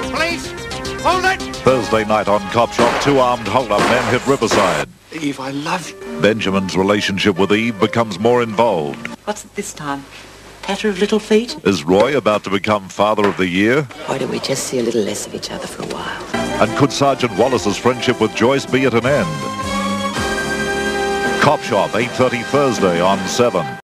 Police! Hold it! Thursday night on Cop Shop, two armed hold-up men hit Riverside. Eve, I love you. Benjamin's relationship with Eve becomes more involved. What's it this time? Patter of little feet? Is Roy about to become Father of the Year? Why don't we just see a little less of each other for a while? And could Sergeant Wallace's friendship with Joyce be at an end? Cop Shop, 8:30 Thursday on 7.